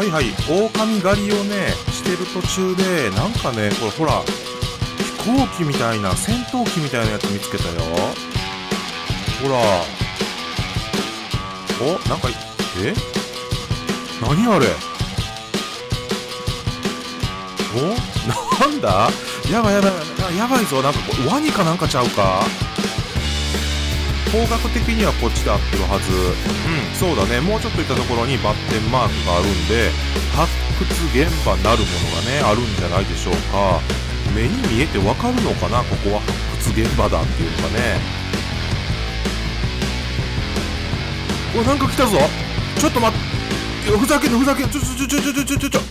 はいはい、狼狩りをねしてる途中でなんかね、これほら飛行機みたいな、戦闘機みたいなやつ見つけたよ。ほら、お、なんか何あれ。お、なんだ、やばいやばいやばいぞ。なんかワニかなんかちゃうか。方角的にはこっちで合ってるはず。そうだね。もうちょっと行ったところにバッテンマークがあるんで、発掘現場なるものがねあるんじゃないでしょうか。目に見えてわかるのかな、ここは発掘現場だっていうのがね。お、なんか来たぞ。ちょっと待って、ふざけんな、ちょ。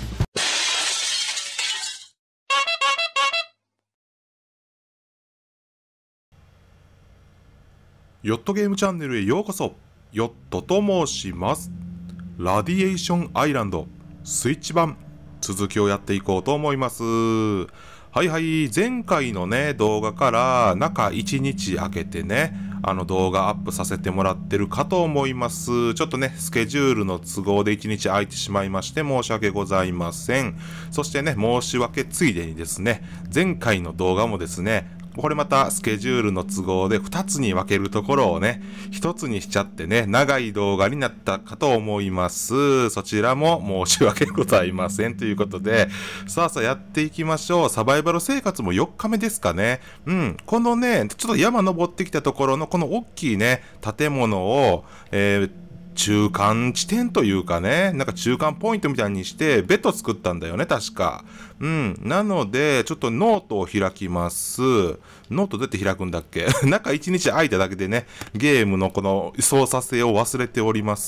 ヨットゲームチャンネルへようこそ。ヨットと申します。ラディエーションアイランドスイッチ版続きをやっていこうと思います。はいはい、前回のね動画から中1日空けてね動画アップさせてもらってるかと思います。ちょっとねスケジュールの都合で1日空いてしまいまして申し訳ございません。そしてね、申し訳ついでにですね、前回の動画もですね、これまたスケジュールの都合で2つに分けるところをね1つにしちゃってね、長い動画になったかと思います。そちらも申し訳ございませんということで、さあやっていきましょう。サバイバル生活も4日目ですかね。このねちょっと山登ってきたところのこの大きいね建物を、中間地点というかね、なんか中間ポイントみたいにしてベッド作ったんだよね確か。なのでちょっとノートを開きます。ノートどうやって開くんだっけ中1日空いただけでねゲームのこの操作性を忘れております。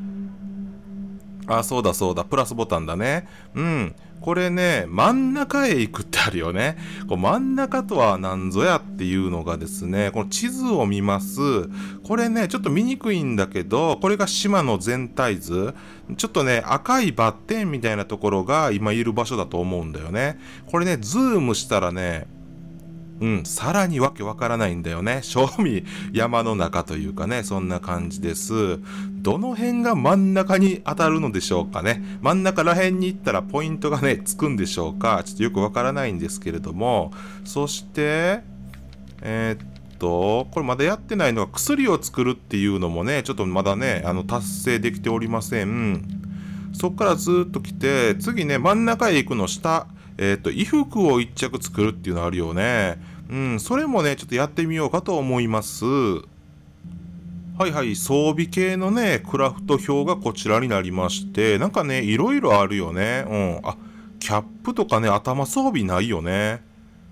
あ、そうだ、プラスボタンだね。これね、真ん中へ行くってあるよね。こう真ん中とは何ぞやっていうのがですね、この地図を見ます。これね、ちょっと見にくいんだけど、これが島の全体図。ちょっとね、赤いバッテンみたいなところが今いる場所だと思うんだよね。これね、ズームしたらね、さらにわけわからないんだよね。正味山の中というかね、そんな感じです。どの辺が真ん中に当たるのでしょうかね。真ん中ら辺に行ったらポイントがね、つくんでしょうか。ちょっとよくわからないんですけれども。そして、これまだやってないのは薬を作るっていうのもね、ちょっとまだね、達成できておりません。そっからずっと来て、次ね、真ん中へ行くの下、衣服を一着作るっていうのあるよね。それもね、ちょっとやってみようかと思います。はいはい、装備系のね、クラフト表がこちらになりまして、なんかね、いろいろあるよね。あ、キャップとかね、頭装備ないよね。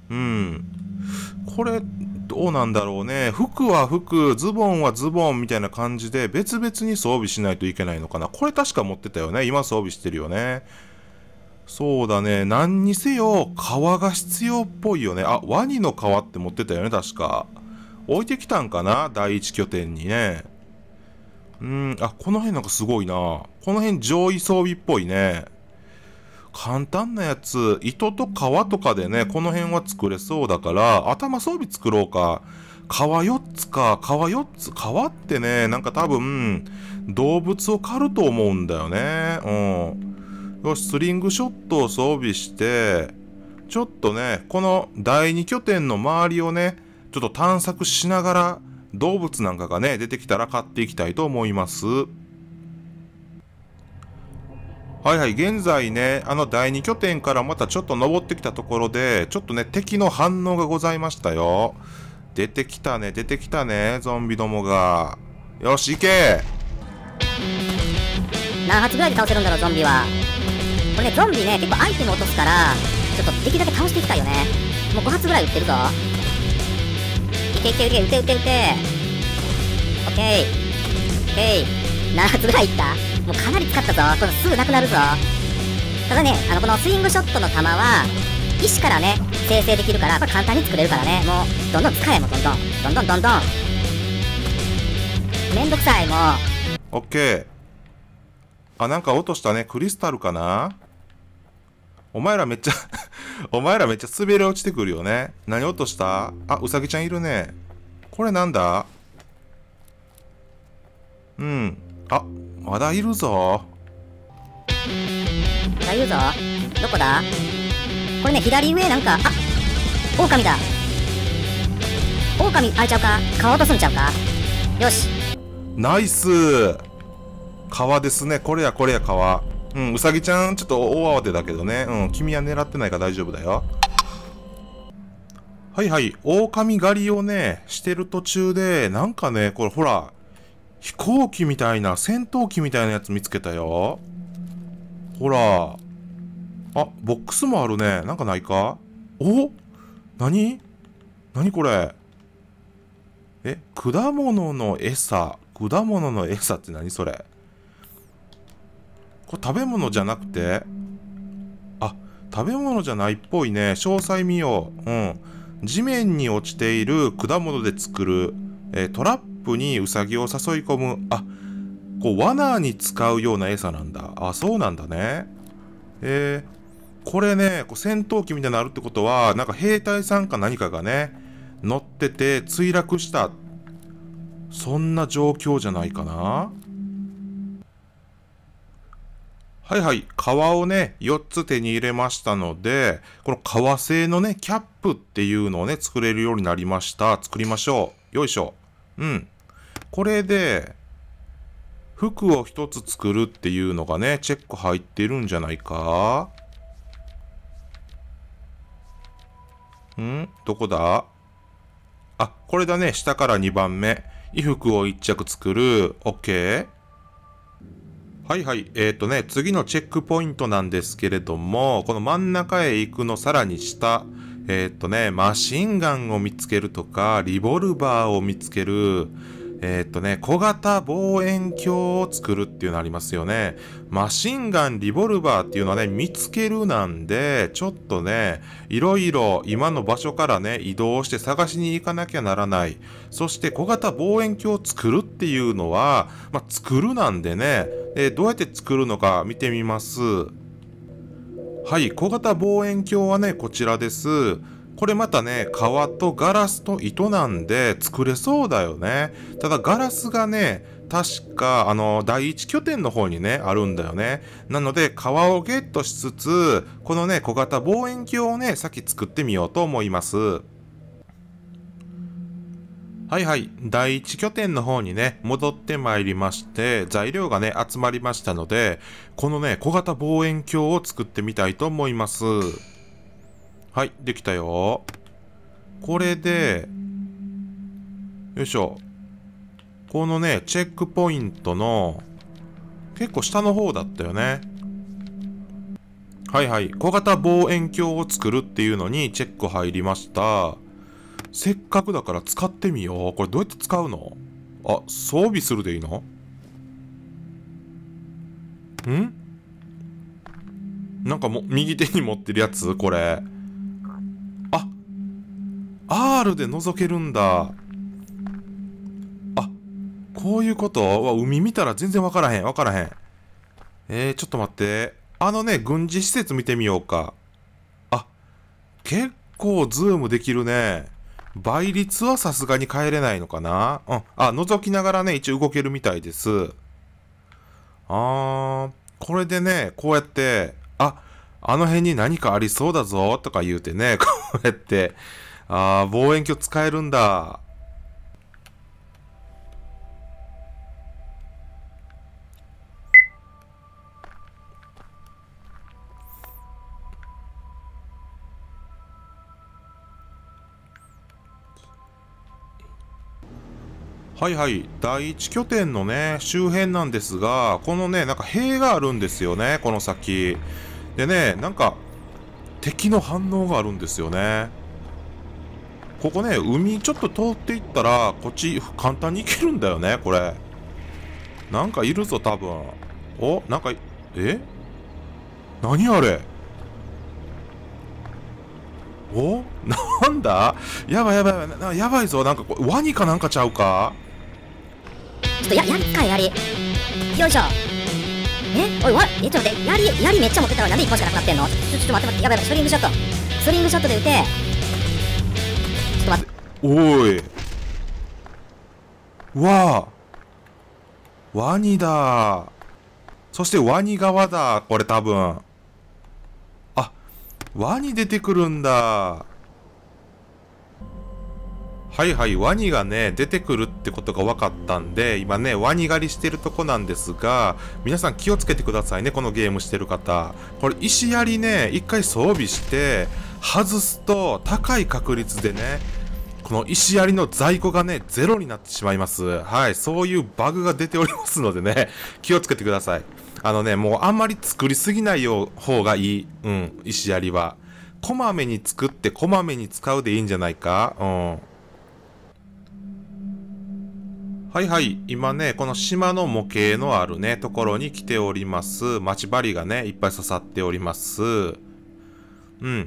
これ、どうなんだろうね。服は服、ズボンはズボンみたいな感じで、別々に装備しないといけないのかな。これ確か持ってたよね。今装備してるよね。そうだね。何にせよ、皮が必要っぽいよね。あ、ワニの皮って持ってたよね、確か。置いてきたんかな、第一拠点にね。あ、この辺なんかすごいな。この辺上位装備っぽいね。簡単なやつ、糸と皮とかでね、この辺は作れそうだから、頭装備作ろうか。皮4つか、皮4つ。皮ってね、なんか多分、動物を狩ると思うんだよね。よし、スリングショットを装備して、ちょっとね、この第二拠点の周りをね、ちょっと探索しながら、動物なんかがね、出てきたら買っていきたいと思います。はいはい、現在ね、第二拠点からまたちょっと登ってきたところで、ちょっとね、敵の反応がございましたよ。出てきたね、ゾンビどもが。よし、行け。 何発ぐらいで倒せるんだろう、ゾンビは。これね、ゾンビね、結構アイテム落とすから、ちょっとできるだけ倒していきたいよね。もう5発ぐらい撃ってるぞ。いけ、撃て。オッケー。何発ぐらいいった？もうかなり使ったぞ。これすぐなくなるぞ。ただね、このスイングショットの弾は、石からね、生成できるから、これ簡単に作れるからね。もう、どんどん使え、もうどんどん。めんどくさい、もう。 オッケー。あ、なんか落としたね。クリスタルかな？お前らめっちゃ滑り落ちてくるよね。何落とした？あ、ウサギちゃんいるね。これなんだ？あ、まだいるぞ。 いるぞ。どこだ？これね、左上なんか、あ、狼だ。狼、あれちゃうか？川落とすんちゃうか？よし。 ナイス。川ですね。これや川。うん、うさぎちゃんちょっと大慌てだけどね。うん、君は狙ってないから大丈夫だよ。はいはい、狼狩りをね、してる途中で、なんかね、これほら、飛行機みたいな、戦闘機みたいなやつ見つけたよ。ほら。あ、ボックスもあるね。なんかないか？お？何これ？果物の餌。果物の餌って何それ？これ食べ物じゃなくて？あ、食べ物じゃないっぽいね。詳細見よう。うん。地面に落ちている果物で作る、トラップにウサギを誘い込む。あ、こう罠に使うような餌なんだ。あ、そうなんだね。これね、こう戦闘機みたいになるってことは、なんか兵隊さんか何かがね、乗ってて墜落した。そんな状況じゃないかな。はいはい。革をね、4つ手に入れましたので、この革製のね、キャップっていうのをね、作れるようになりました。作りましょう。よいしょ。うん。これで、服を1つ作るっていうのがね、チェック入ってるんじゃないか？どこだ？あ、これだね。下から2番目。衣服を1着作る。OK。はいはい。次のチェックポイントなんですけれども、この真ん中へ行くのさらに下、マシンガンを見つけるとか、リボルバーを見つける、小型望遠鏡を作るっていうのありますよね。マシンガン、リボルバーっていうのはね、見つけるなんで、ちょっとね、いろいろ今の場所からね、移動して探しに行かなきゃならない。そして小型望遠鏡を作るっていうのは、作るなんでね、どうやって作るのか見てみます。はい、小型望遠鏡はね、こちらです。これまたね、革とガラスと糸なんで作れそうだよね。ただガラスがね、確か第一拠点の方にね、あるんだよね。なので革をゲットしつつ、このね、小型望遠鏡をね、先作ってみようと思います。はいはい。第一拠点の方にね、戻ってまいりまして、材料がね、集まりましたので、このね、小型望遠鏡を作ってみたいと思います。はい、できたよ。これで、よいしょ。このね、チェックポイントの、結構下の方だったよね。はいはい。小型望遠鏡を作るっていうのにチェック入りました。せっかくだから使ってみよう。これどうやって使うの？あ、装備するでいいの？なんか右手に持ってるやつこれ。あ、R で覗けるんだ。あ、こういうこと？海見たら全然わからへん。ちょっと待って。軍事施設見てみようか。あ、結構ズームできるね。倍率はさすがに変えれないのかな？覗きながらね、一応動けるみたいです。これでね、こうやって、あの辺に何かありそうだぞ、とか言うてね、こうやって、望遠鏡使えるんだ。はいはい。第一拠点のね、周辺なんですが、このね、なんか塀があるんですよね、この先。でね、なんか、敵の反応があるんですよね。ここね、海ちょっと通っていったら、こっち簡単に行けるんだよね、これ。なんかいるぞ、多分。なんか、何あれ？なんだ？やばい、やばいぞ。なんかワニかなんかちゃうか？ ちょっと槍使え、槍。よいしょ。おい、ちょっと待って、槍めっちゃ持ってたらなんで1本しかなくなってんの？ちょっと待って、やばい、スリングショット。スリングショットで撃て。ちょっと待って。 おい。ワニだ。そしてワニ側だ、これ多分。 ワニ出てくるんだ。はいはい、ワニがね、出てくるってことが分かったんで、今ね、ワニ狩りしてるとこなんですが、皆さん気をつけてくださいね、このゲームしてる方。これ、石槍ね、一回装備して、外すと、高い確率でね、この石槍の在庫がね、ゼロになってしまいます。はい、そういうバグが出ておりますのでね、気をつけてください。もうあんまり作りすぎない方がいい。うん、石槍は。こまめに作って、こまめに使うでいいんじゃないか。うん。はいはい。今ね、この島の模型のあるね、ところに来ております。待ち針がね、いっぱい刺さっております。うん。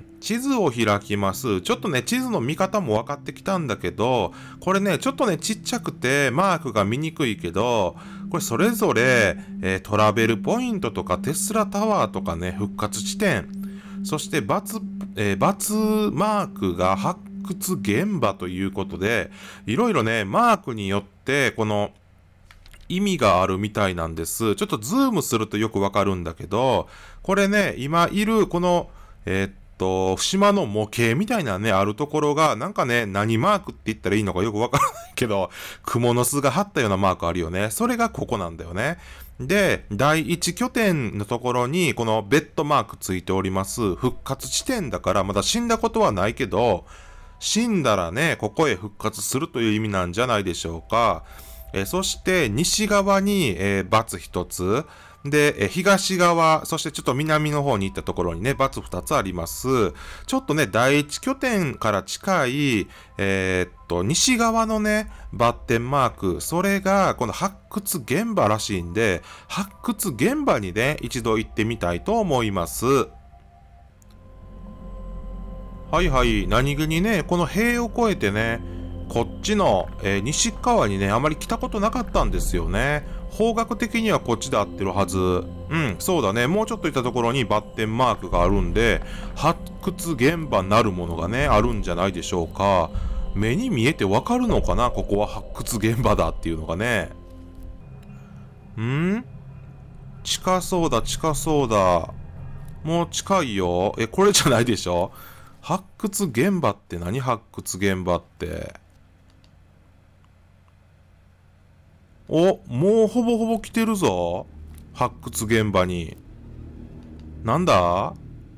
地図を開きます。ちょっとね、地図の見方も分かってきたんだけど、これね、ちょっとね、ちっちゃくて、マークが見にくいけど、これそれぞれ、トラベルポイントとか、テスラタワーとかね、復活地点、そして×マークが発掘現場ということで、いろいろね、マークによって、この意味があるみたいなんです。ちょっとズームするとよくわかるんだけど、これね、今いるこの、島の模型みたいなね、あるところが、なんかね、何マークって言ったらいいのかよくわからないけど、蜘蛛の巣が張ったようなマークあるよね。それがここなんだよね。で、第一拠点のところに、このベッドマークついております。復活地点だから、まだ死んだことはないけど、死んだらね、ここへ復活するという意味なんじゃないでしょうか。そして、西側に、×一つ。で、東側、そしてちょっと南の方に行ったところにね、×二つあります。ちょっとね、第一拠点から近い、西側のね、バッテンマーク、それが、この発掘現場らしいんで、発掘現場にね、一度行ってみたいと思います。はいはい、何気にね、この塀を越えてね、こっちの、西側にね、あまり来たことなかったんですよね。方角的にはこっちで合ってるはず。うん、そうだね。もうちょっと行ったところにバッテンマークがあるんで、発掘現場なるものがね、あるんじゃないでしょうか。目に見えてわかるのかな、ここは発掘現場だっていうのがね。近そうだ、近そうだ。もう近いよ。これじゃないでしょ。発掘現場って何？発掘現場って。もうほぼほぼ来てるぞ。発掘現場に。なんだ？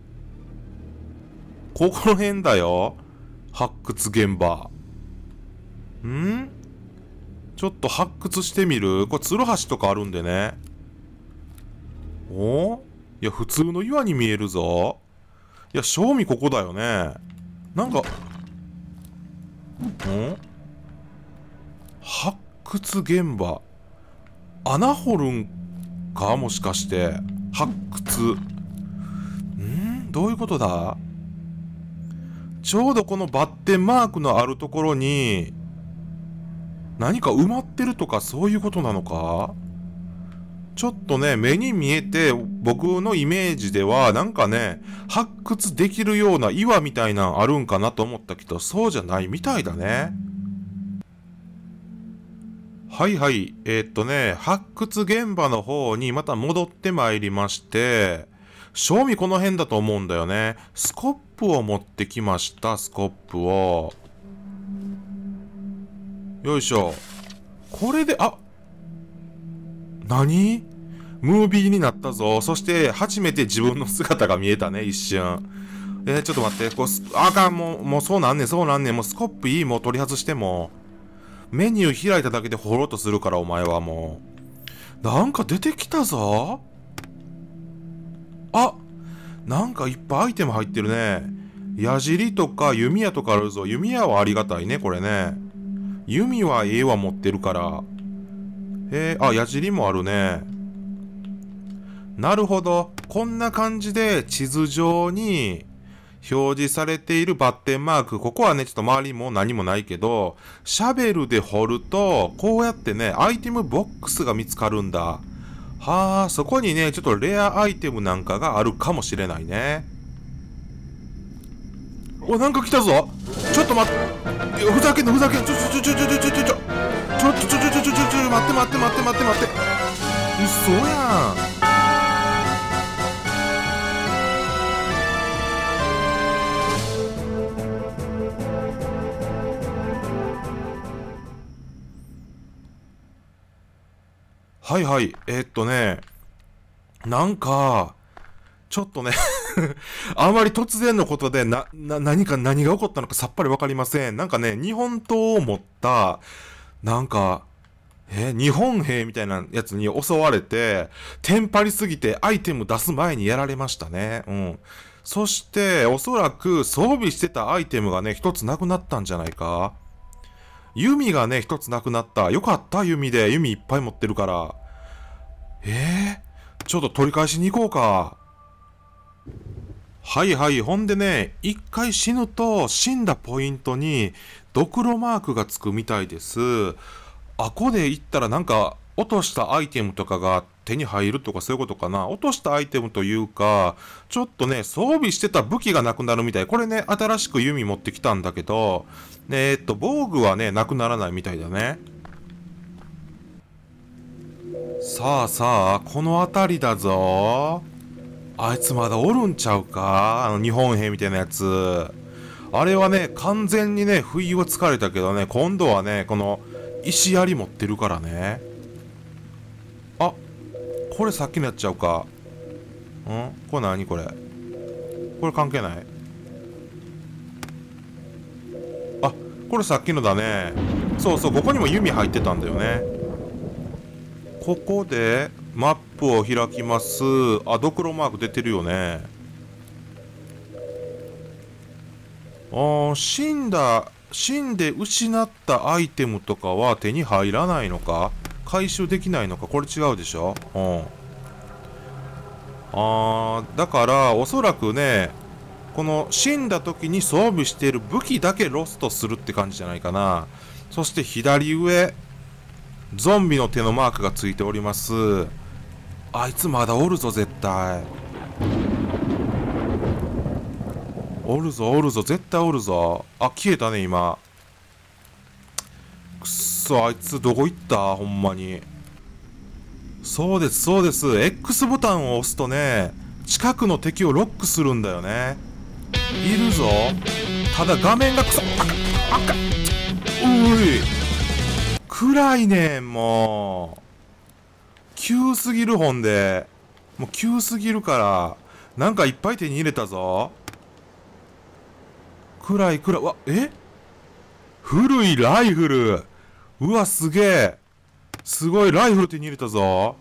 ここの辺だよ。発掘現場。ちょっと発掘してみる？これ、ツルハシとかあるんでね。いや、普通の岩に見えるぞ。いや、正味ここだよね。なんか、発掘現場。穴掘るんか？もしかして。発掘。どういうことだ？ちょうどこのバッテンマークのあるところに、何か埋まってるとかそういうことなのか？ちょっとね、目に見えて、僕のイメージでは、なんかね、発掘できるような岩みたいなのあるんかなと思ったけど、そうじゃないみたいだね。はいはい。発掘現場の方にまた戻ってまいりまして、正味この辺だと思うんだよね。スコップを持ってきました、スコップを。よいしょ。これで、何？ムービーになったぞ。そして、初めて自分の姿が見えたね、一瞬。ちょっと待って。あかん、もうそうなんねん、そうなんねん。もうスコップいい？もう取り外しても。メニュー開いただけで掘ろうとするから、お前はもう。なんか出てきたぞ。なんかいっぱいアイテム入ってるね。矢尻とか弓矢とかあるぞ。弓矢はありがたいね、これね。弓は持ってるから。矢尻もあるね。なるほど。こんな感じで地図上に表示されているバッテンマーク。ここはね、ちょっと周りも何もないけど、シャベルで掘ると、こうやってね、アイテムボックスが見つかるんだ。はあ、そこにね、ちょっとレアアイテムなんかがあるかもしれないね。なんか来たぞ。ちょっと待って。ふざけんな、ふざけんな。待って。嘘やん。 はいはい。なんか、ちょっとねあまり突然のことで、何が起こったのかさっぱりわかりません。なんかね、日本刀を持った、なんか、日本兵みたいなやつに襲われて、テンパりすぎてアイテム出す前にやられましたね。うん。そして、おそらく装備してたアイテムがね、一つなくなったんじゃないか。弓がね、一つなくなった。よかった、弓で。弓いっぱい持ってるから。ちょっと取り返しに行こうか。はいはい。ほんでね、一回死ぬと死んだポイントにドクロマークがつくみたいです。あこで行ったらなんか落としたアイテムとかが手に入るとかそういうことかな。落としたアイテムというか、ちょっとね、装備してた武器がなくなるみたい。これね、新しく弓持ってきたんだけど、防具はね、なくならないみたいだね。さあさあ、この辺りだぞ。あいつまだおるんちゃうか、日本兵みたいなやつ。あれはね、完全にね、不意をつかれたけどね、今度はね、この、石槍持ってるからね。あ、これさっきのやっちゃうか。これ何これ。これ関係ない。あ、これさっきのだね。そうそう、ここにも弓入ってたんだよね。ここで、マップを開きます。あ、ドクロマーク出てるよね。死んで失ったアイテムとかは手に入らないのか、回収できないのか、これ違うでしょ。だから、おそらくね、この死んだ時に装備している武器だけロストするって感じじゃないかな。そして左上、ゾンビの手のマークがついております。あいつまだおるぞ、絶対。おるぞ、おるぞ、絶対おるぞ。あ、消えたね、今。くっそ、あいつどこ行った、ほんまに。そうです、そうです。X ボタンを押すとね、近くの敵をロックするんだよね。いるぞ。ただ画面がくそ、うい。暗いねん、もう。急すぎる、ほんで。もう急すぎるから。なんかいっぱい手に入れたぞ。暗い。うわ、古いライフル。うわ、すげえ。すごいライフル手に入れたぞ。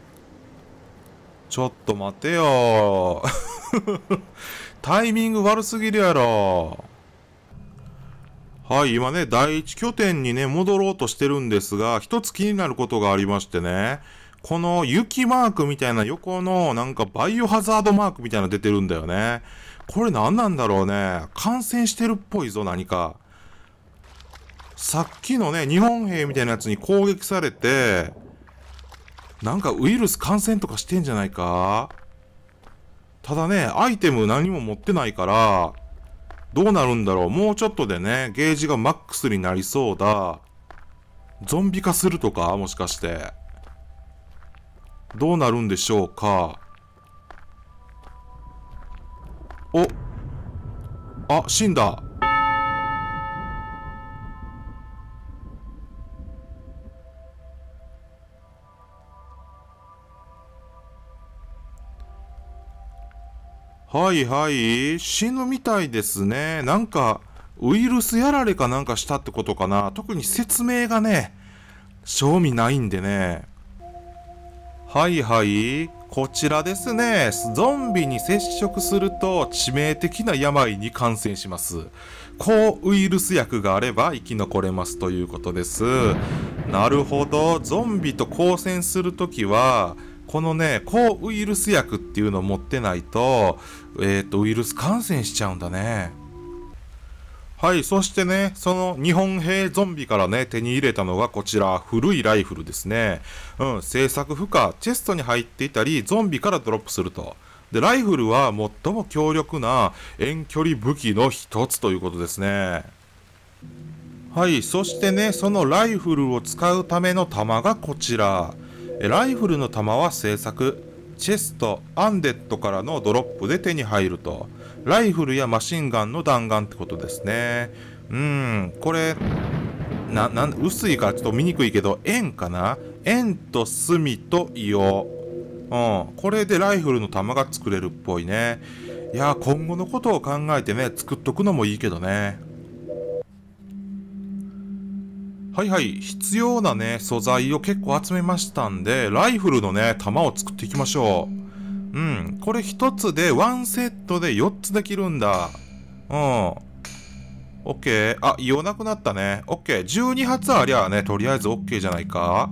ちょっと待てよ。タイミング悪すぎるやろ。はい、今ね、第一拠点にね、戻ろうとしてるんですが、一つ気になることがありましてね。この雪マークみたいな横のなんかバイオハザードマークみたいなの出てるんだよね。これ何なんだろうね。感染してるっぽいぞ、何か。さっきのね、日本兵みたいなやつに攻撃されて、なんかウイルス感染とかしてんじゃないか。ただね、アイテム何も持ってないから、どうなるんだろう。もうちょっとでね、ゲージがマックスになりそうだ。ゾンビ化するとかもしかして。どうなるんでしょうか。あ、死んだ。はいはい、死ぬみたいですね。なんか、ウイルスやられかなんかしたってことかな。特に説明がね、正味ないんでね。はいはい、こちらですね。ゾンビに接触すると致命的な病に感染します。抗ウイルス薬があれば生き残れますということです。なるほど。ゾンビと交戦するときは、このね、抗ウイルス薬っていうのを持ってないと、ウイルス感染しちゃうんだね。はい、そしてね、その日本兵ゾンビからね、手に入れたのがこちら、古いライフルですね。製作負荷、チェストに入っていたり、ゾンビからドロップすると。で、ライフルは最も強力な遠距離武器の一つということですね。はい、そしてね、そのライフルを使うための弾がこちら。ライフルの弾は製作、チェスト、アンデッドからのドロップで手に入ると。ライフルやマシンガンの弾丸ってことですね。これ、薄いからちょっと見にくいけど、円かな？ 円と隅と硫黄。これでライフルの弾が作れるっぽいね。いやー、今後のことを考えてね、作っとくのもいいけどね。はいはい、必要なね、素材を結構集めましたんで、ライフルのね、弾を作っていきましょう。これ一つで、ワンセットで4つできるんだ。オッケー。あ、硫黄なくなったね。オッケー。12発ありゃあね、とりあえずオッケーじゃないか。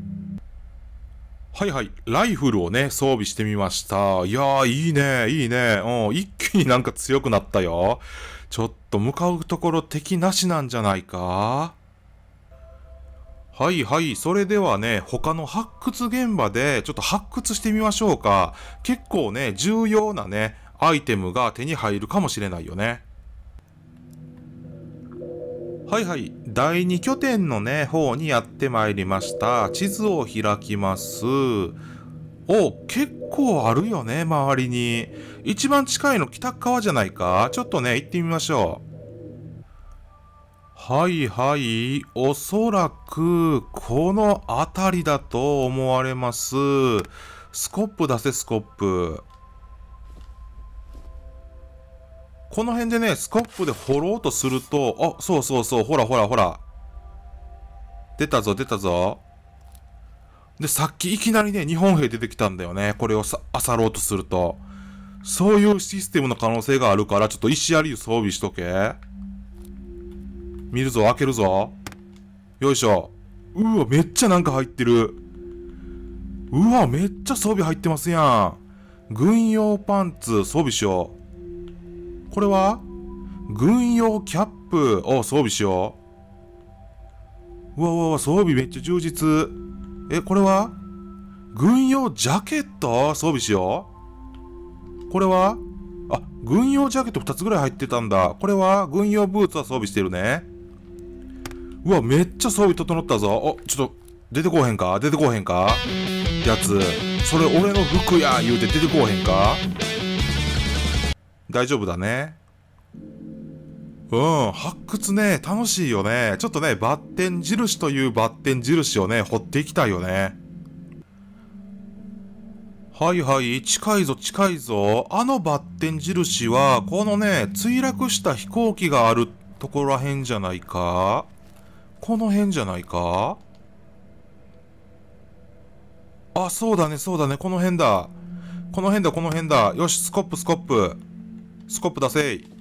はいはい。ライフルをね、装備してみました。いやー、いいね、いいね。一気になんか強くなったよ。ちょっと向かうところ敵なしなんじゃないか。はいはい。それではね、他の発掘現場でちょっと発掘してみましょうか。結構ね、重要なね、アイテムが手に入るかもしれないよね。はいはい。第2拠点のね、方にやってまいりました。地図を開きます。結構あるよね、周りに。一番近いの北側じゃないか。ちょっとね、行ってみましょう。はいはい。おそらく、この辺りだと思われます。スコップ出せ、スコップ。この辺でね、スコップで掘ろうとすると、そうそうそう、ほらほらほら。出たぞ、出たぞ。で、さっきいきなりね、日本兵出てきたんだよね。これを漁ろうとすると。そういうシステムの可能性があるから、ちょっと石槍装備しとけ。見るぞ、開けるぞ。よいしょ。うわ、めっちゃなんか入ってる。うわ、めっちゃ装備入ってますやん。軍用パンツ、装備しよう。これは軍用キャップを装備しよう。うわうわうわ、装備めっちゃ充実。これは軍用ジャケット装備しよう。これは軍用ジャケット2つぐらい入ってたんだ。これは軍用ブーツは装備してるね。うわ、めっちゃ装備整ったぞ。ちょっと、出てこうへんか出てこうへんかやつ。それ俺の服や言うて出てこうへんか。大丈夫だね。発掘ね、楽しいよね。ちょっとね、バッテン印というバッテン印をね、掘っていきたいよね。はいはい、近いぞ近いぞ。あのバッテン印は、このね、墜落した飛行機があるところらへんじゃないか。この辺じゃないか。そうだね、そうだね、この辺だ。この辺だ、この辺だ。よし、スコップ、スコップ。スコップ出せい。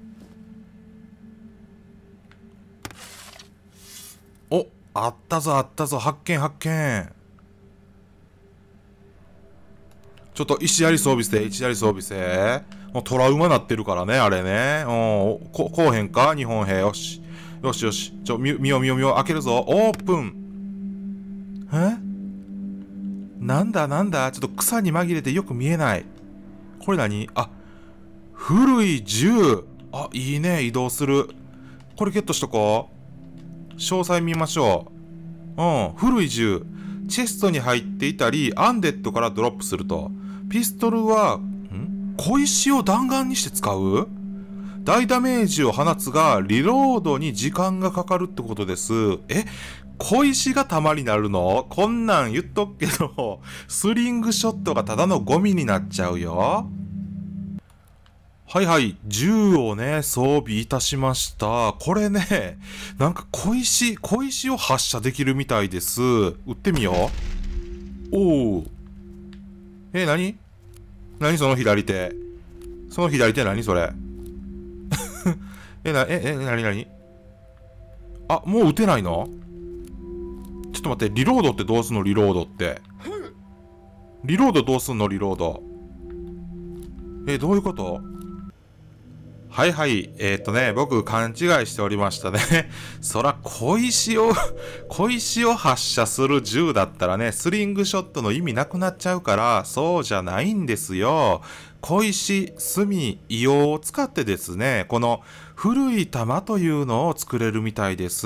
あったぞ、あったぞ。発見、発見。ちょっと石槍装備せ、石槍装備せ。もうトラウマなってるからね、あれね。こうへんか日本兵。よし。よしよし。見よう見よう見よう。開けるぞ。オープン。なんだなんだ。ちょっと草に紛れてよく見えない。これ何？古い銃。いいね。移動する。これゲットしとこう。詳細見ましょう。古い銃。チェストに入っていたり、アンデッドからドロップすると。ピストルは、小石を弾丸にして使う？大ダメージを放つが、リロードに時間がかかるってことです。小石が弾になるの？こんなん言っとくけど、スリングショットがただのゴミになっちゃうよ。はいはい。銃をね、装備いたしました。これね、なんか小石を発射できるみたいです。撃ってみよう。何その左手。その左手何それ。何もう撃てないの？ちょっと待って、リロードってどうすんのリロードって。リロードどうすんのリロード。どういうこと？はいはい。僕勘違いしておりましたね。そら、小石を発射する銃だったらね、スリングショットの意味なくなっちゃうから、そうじゃないんですよ。小石、炭、硫黄を使ってですね、この古い弾というのを作れるみたいです。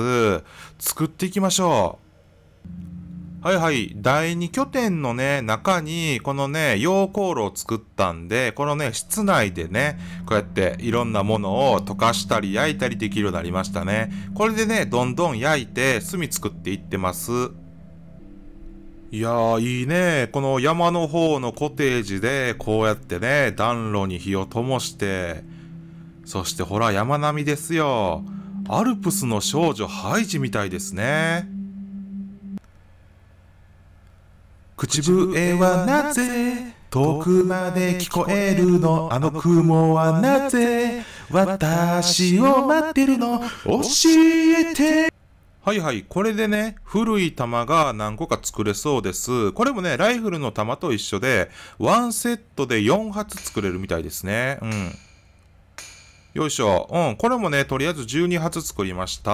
作っていきましょう。はいはい。第2拠点のね、中に、このね、溶鉱炉を作ったんで、このね、室内でね、こうやっていろんなものを溶かしたり焼いたりできるようになりましたね。これでね、どんどん焼いて炭作っていってます。 いやー、いいね。この山の方のコテージで、こうやってね、暖炉に火を灯して、そしてほら、山並みですよ。アルプスの少女ハイジみたいですね。口笛はなぜ遠くまで聞こえるの？あの雲はなぜ私を待ってるの？教えて。はいはい。これでね、古い弾が何個か作れそうです。これもね、ライフルの弾と一緒で、ワンセットで4発作れるみたいですね。うん。よいしょ。うん。これもね、とりあえず12発作りました。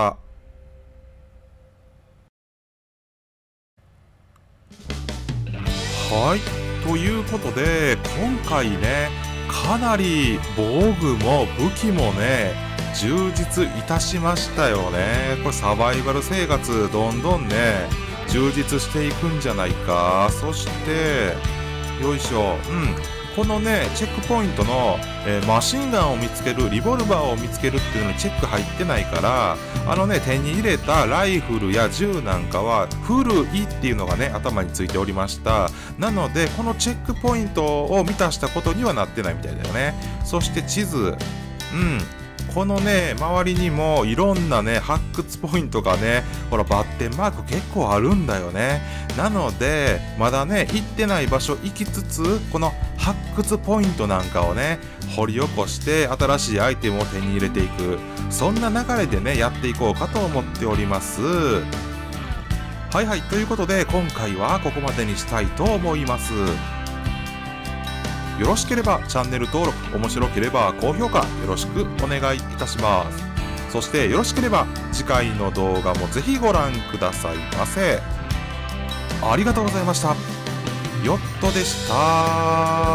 はい。ということで、今回ね、かなり防具も武器もね、充実いたしましたよね。これサバイバル生活どんどんね充実していくんじゃないか。そしてよいしょ、このねチェックポイントの、マシンガンを見つける、リボルバーを見つけるっていうのにチェック入ってないから、手に入れたライフルや銃なんかは古いっていうのがね頭についておりました。なのでこのチェックポイントを満たしたことにはなってないみたいだよね。そして地図、このね周りにもいろんなね発掘ポイントがね、ほらバッテンマーク結構あるんだよね。なのでまだね行ってない場所行きつつ、この発掘ポイントなんかをね掘り起こして新しいアイテムを手に入れていく、そんな流れでねやっていこうかと思っております。はいはい、ということで今回はここまでにしたいと思います。よろしければチャンネル登録、面白ければ高評価よろしくお願いいたします。そしてよろしければ次回の動画もぜひご覧くださいませ。ありがとうございました。ヨットでした。